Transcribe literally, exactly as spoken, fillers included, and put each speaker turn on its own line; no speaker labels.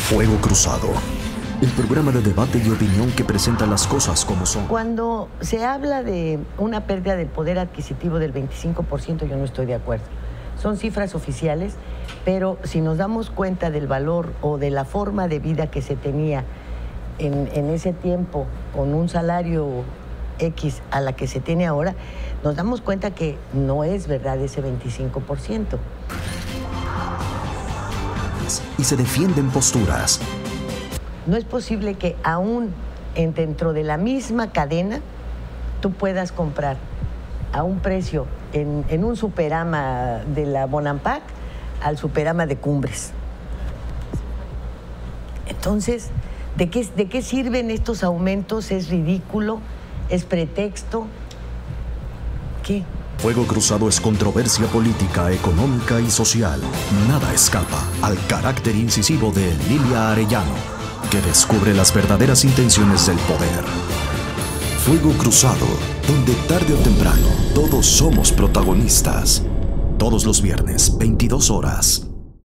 Fuego Cruzado, el programa de debate y opinión que presenta las cosas como son.
Cuando se habla de una pérdida del poder adquisitivo del veinticinco por ciento, yo no estoy de acuerdo. Son cifras oficiales, pero si nos damos cuenta del valor o de la forma de vida que se tenía en, en ese tiempo con un salario X a la que se tiene ahora, nos damos cuenta que no es verdad ese veinticinco por ciento.
Y se defienden posturas.
No es posible que aún en, dentro de la misma cadena tú puedas comprar a un precio en, en un Superama de la Bonampak al Superama de Cumbres. Entonces, ¿de qué, de qué sirven estos aumentos? ¿Es ridículo? ¿Es pretexto? ¿Qué?
Fuego Cruzado es controversia política, económica y social. Nada escapa al carácter incisivo de Lilia Arellano, que descubre las verdaderas intenciones del poder. Fuego Cruzado, donde tarde o temprano todos somos protagonistas. Todos los viernes, veintidós horas.